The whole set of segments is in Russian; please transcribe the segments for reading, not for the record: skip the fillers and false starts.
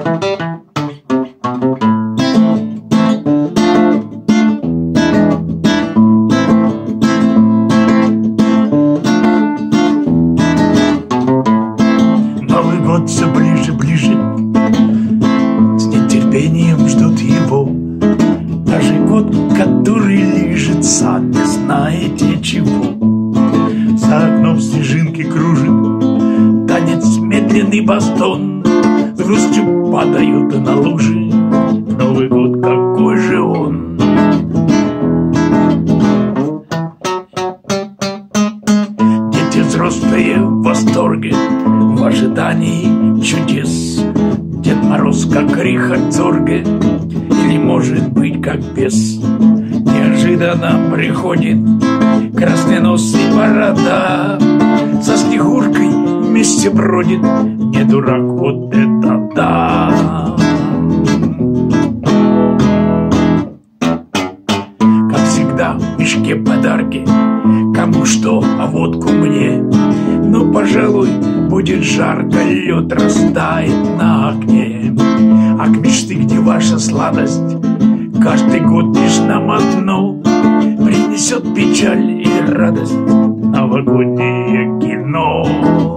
Новый год все ближе, ближе, с нетерпением ждут его. Даже год, который лежит, сам не знаете чего. За окном снежинки кружит, танец медленный бастон, с грустью падают на лужи. Новый год, какой же он! Дети взрослые в восторге, в ожидании чудес. Дед Мороз, как Рихард Зорге, или, может быть, как бес. Неожиданно приходит красноносый борода, со Снегуркой вместе бродит. Не дурак, вот это да! Как всегда, в мешке подарки, кому что, а водку мне. Но, пожалуй, будет жарко, лед растает на окне. А к мечты, где ваша сладость, каждый год лишь нам одно принесет печаль и радость. Новогоднее кино.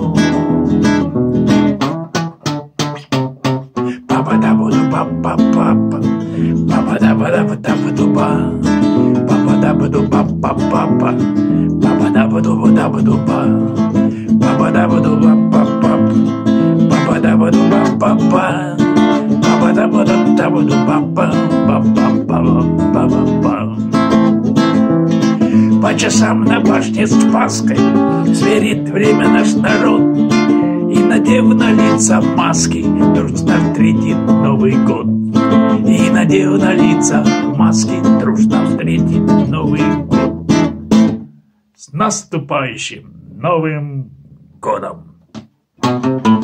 Папа-да-буду, папа-папа, папа-да-ба-да-ба-да-ба-ду-ба, папа-да-буду, папа-папа, папа-да-буду-да-буду-ба, папа-да-буду, папа-папа, папа-да-буду, папа-папа, папа-да-буду, папа, папа-папа-папа. По часам на башне с Спасской сверит время наш народ, и, надев на лица маски, дружно встретит Новый год. И, надев на лица маски, дружно встретит Новый год. С наступающим Новым годом!